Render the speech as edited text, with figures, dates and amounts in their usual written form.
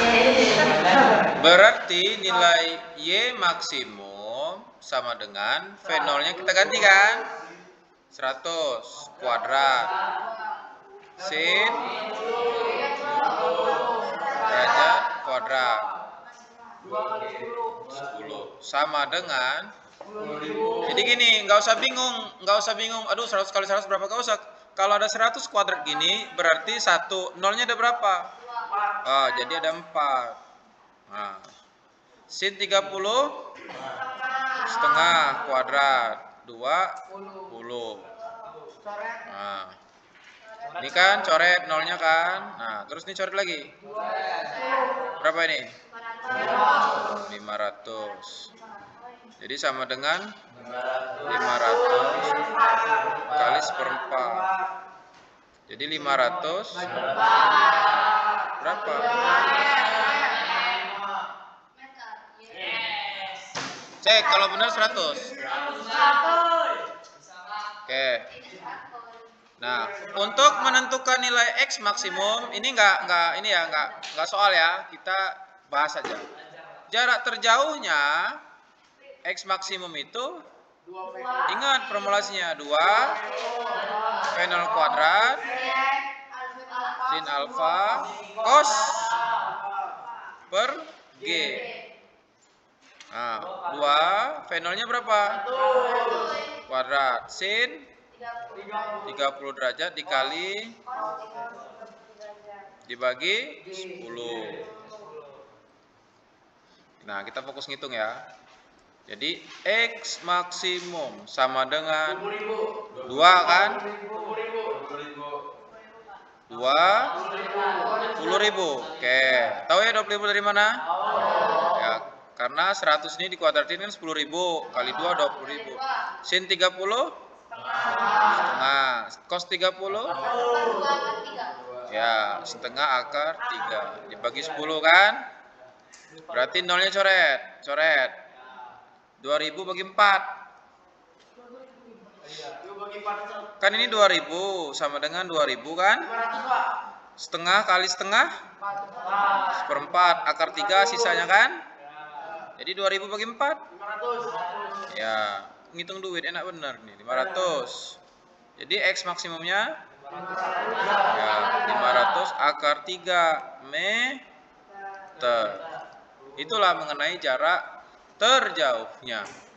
Berarti nilai Y maksimum sama dengan V0-nya kita gantikan 100 kuadrat sin derajat kuadrat 10 sama dengan. Jadi gini, nggak usah bingung. Aduh, 100 kali 100 berapa? Nggak usah. Kalau ada 100 kuadrat gini, berarti nolnya ada berapa? Oh, jadi ada 4. Nah, sin 30 setengah kuadrat 20. Nah, ini kan coret nolnya kan. Nah, terus ini coret lagi. Berapa ini? 500. Jadi sama dengan 500 kali 1/4. Jadi 500 berapa? Cek kalau benar 100. Oke. Nah, untuk menentukan nilai X maksimum ini enggak soal ya. Kita bahas saja. Jarak terjauhnya X maksimum itu, ingat formulasinya 2 V0 kuadrat sin alfa cos per G. Nah, 2 V0-nya berapa? Kuadrat sin 30 derajat dikali dibagi 10. Nah, kita fokus ngitung ya. Jadi X maksimum sama dengan 2 kan? 20.000. Oke, tahu ya 20.000 dari mana? Ya, karena 100 ini dikuadratin kan 10.000 kali 2 20.000. Sin 30 setengah, cos 30 ya setengah akar 3 dibagi 10 kan? Berarti nolnya coret 2000 bagi 4. Kan ini 2000 sama dengan 2000 kan? Setengah kali setengah 1/4 akar 3 sisanya kan? Jadi 2000 bagi 4. Ya, ngitung duit enak bener nih, 500. Jadi X maksimumnya ya 500 akar 3 meter. Itulah mengenai jarak terjauhnya.